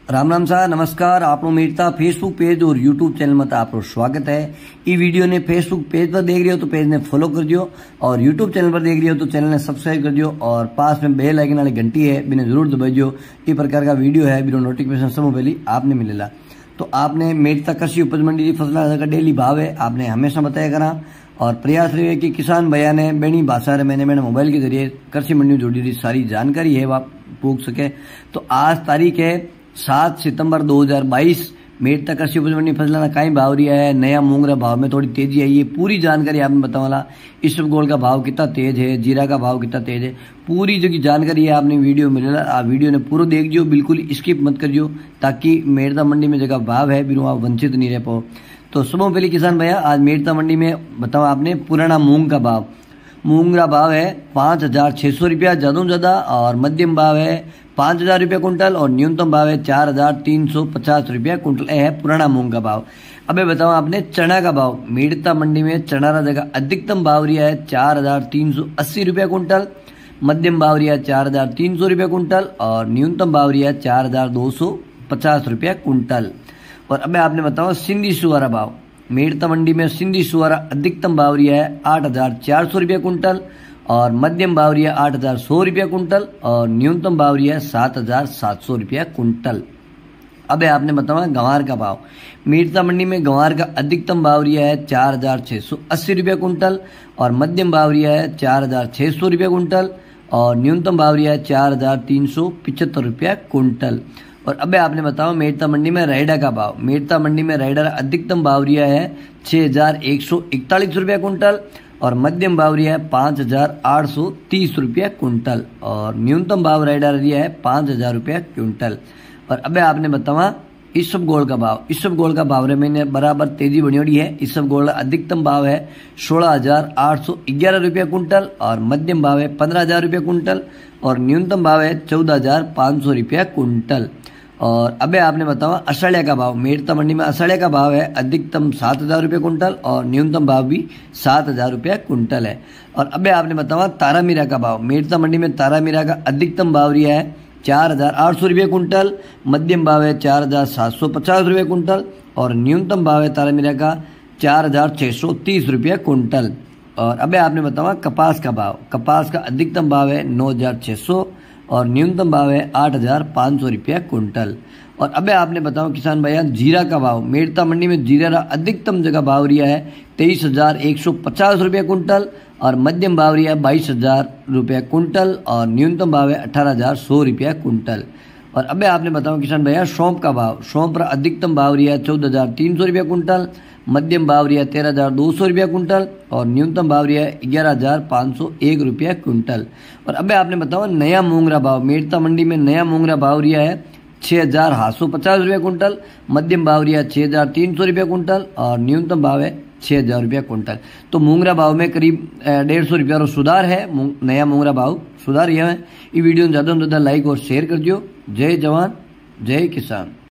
राम राम सा नमस्कार। आपनो मेरता फेसबुक पेज और यूट्यूब चैनल में आपको स्वागत है। ई वीडियो ने फेसबुक पेज पर देख रहे हो तो पेज ने फॉलो कर दियो और यूट्यूब चैनल पर देख रहे हो तो चैनल ने सब्सक्राइब कर दियो और पास में बेल आइकन वाली घंटी है बिना जरूर दबा दियो। इस प्रकार का वीडियो है बिना नोटिफिकेशन सबसे पहले आपने मिलेगा। तो आपने मेरता कृषि उपज मंडी की फसल का डेली भाव है आपने हमेशा बताया करा और प्रयास रहे कि किसान भैया ने बेनी भाषा मैंने मोबाइल के जरिए कृषि मंडी में जुड़ी सारी जानकारी है वह पूछ सके। तो आज तारीख है 7 सितंबर 2022। मेरता कृषि उपज मंडी फसलों का कई भाव रहा है। नया मूंगरा भाव में थोड़ी तेजी आई है। पूरी जानकारी आपने बतावाला। इसबगोल का भाव कितना तेज है, जीरा का भाव कितना तेज है, पूरी जो की जानकारी है आपने वीडियो मिलेगा। आप वीडियो ने पूरा देख जो, बिल्कुल स्किप मत करियो ताकि मेरता मंडी में जगह भाव है बिना आप वंचित नहीं रह पाओ। तो सुबह पहले किसान भैया आज मेरता मंडी में बताओ आपने पुराना मूंग का भाव। मूंगरा भाव है 5,600 रुपया ज़्यादा ज़्यादा और मध्यम भाव है 5,000 रुपया कुंटल और न्यूनतम भाव है 4,350 रुपया कुंटल। यह है पुराना मूंग का भाव। अबे बताओ आपने चना का भाव। मेरता मंडी में चना का जगह अधिकतम भाव रिया है 4,380 रुपया कुंटल, मध्यम भाव रिया है 4,300 रुपया कुंटल और न्यूनतम भाव रिया है 4,250 रुपया कुंटल। और अब आपने बताओ सिंधी सुवारा भाव। मेरता मंडी में सिंधी सुवारा अधिकतम भाव रिया है 8,400 रुपया कुंटल और मध्यम भाव रिया 8,100 रुपया कुंटल और न्यूनतम भाव रिया है 7,700 रुपया कुंटल। अब आपने बताओ गंवार का भाव। मेरता मंडी में गंवार का अधिकतम भाव रिया है 4,680 रुपया कुंटल और मध्यम भाव रिया है 4,600 रुपया कुंटल और न्यूनतम भाव रिया है 4,375 रुपया कुंटल। और अब आपने बताओ मेरता मंडी में रायडा का भाव। मेरता मंडी में रायडा का अधिकतम भाव रिया है 6,141 रुपया कुंटल और मध्यम भाव रिया है 5,830 रुपया कुंटल और न्यूनतम भाव रायडा रिया है 5,000 रुपया कुंटल। और अब आपने बतावा इसबगोल का भाव। इसबगोल का भाव रे मैंने बराबर तेजी बनी है। इसबगोल का अधिकतम भाव है 16,811 रुपया कुंटल और मध्यम भाव है 15,000 रुपया कुंटल और न्यूनतम भाव है 14,500 रुपया कुंटल। और अब आपने बताओ असड़िया का भाव। मेरता मंडी में असड़िया का भाव है अधिकतम 7,000 रुपया कुंटल और न्यूनतम भाव भी 7,000 रुपया कुंटल है। और अब आपने बताओ तारामीरा का भाव। मेरता मंडी में तारामीरा का अधिकतम भाव रिया है 4,800 रुपये कुंटल, मध्यम भाव है 4,750 रुपये कुंटल और न्यूनतम भाव है तारामीरा का 4,630 रुपया कुंटल। और अब आपने बताओ कपास का भाव। कपास का अधिकतम भाव है 9,600 और न्यूनतम भाव है 8,500 रुपया कुंटल। और अब आपने बताओ किसान भैया जीरा का भाव। मेरता मंडी में जीरा का अधिकतम जगह भाव रिया है 23,150 रुपया कुंटल और मध्यम भाव रिया है 22,000 रुपया कुंटल और न्यूनतम भाव है 18,100 रुपया कुंटल। और अब आपने बताओ किसान भैया सौंफ का भाव। सौंफ का अधिकतम भाव रिया है 14,300 रुपया कुंटल, मध्यम भाव रिया 13,200 रुपया कुंटल और न्यूनतम भाव रिया 11,501 रुपया कुंटल। और अब आपने बताओ नया मूंगरा भाव। मेरता मंडी में नया मूंगरा भाव रिया है 6,850 रुपया कुंटल, मध्यम भाव रिया 6,300 रुपया कुंटल और न्यूनतम भाव है 6,000 रुपया कुंटल। तो मूंगरा भाव में करीब 150 रुपया सुधार है। नया मूंगरा भाव सुधार यह है। ये वीडियो ज़्यादा से ज़्यादा लाइक और शेयर कर दियो। जय जवान जय किसान।